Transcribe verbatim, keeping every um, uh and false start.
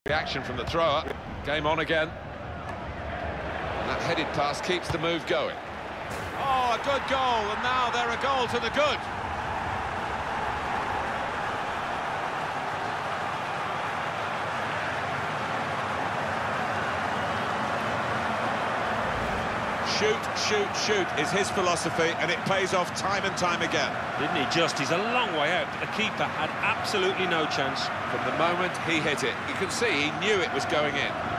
Reaction from the thrower. Game on again. And that headed pass keeps the move going. Oh, a good goal, and now they're a goal to the good. Shoot, shoot, shoot is his philosophy, and it pays off time and time again. Didn't he just? He's a long way out. The keeper had absolutely no chance. From the moment he hit it, you can see he knew it was going in.